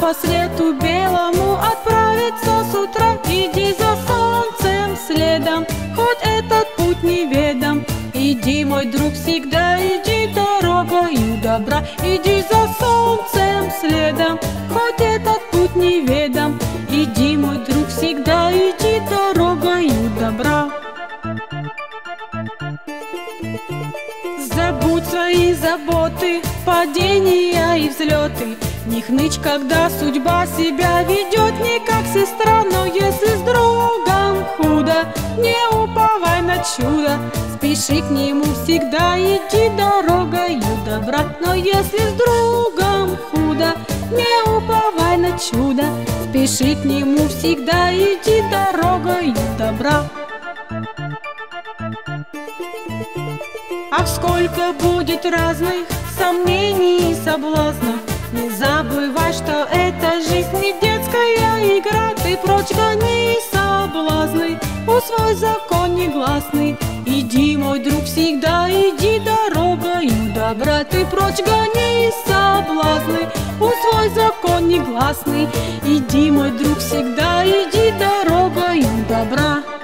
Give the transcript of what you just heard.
по свету белому отправиться с утра. Иди за солнцем следом, хоть этот путь неведом. Иди, мой друг, всегда иди дорогою добра. Иди за солнцем следом, хоть этот путь неведом. Иди, мой друг, всегда иди дорогою добра. Забудь свои заботы, падения и взлеты. Не хнычь, когда судьба себя ведет не как сестра. Но если с другом худо, не уповай на чудо. Спеши к нему всегда, иди дорогою добра. Но если с другом худо, не уповай на чудо. Спеши к нему всегда, иди дорогою добра. Ах, сколько будет разных сомнений и соблазнов. Не забывай, что эта жизнь не детская игра. Ты прочь гони соблазны, усвой закон негласный. Иди, мой друг, всегда иди дорогою добра. Ты прочь гони соблазны, усвой закон негласный. Иди, мой друг, всегда иди дорогою добра.